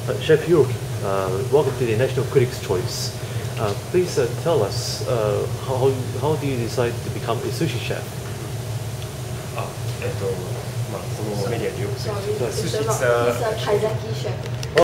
Chef Yu, welcome to the National Critics' Choice. Please tell us how do you decide to become a sushi chef? そのメディアによく Sorry, he's a Kaizaki chef.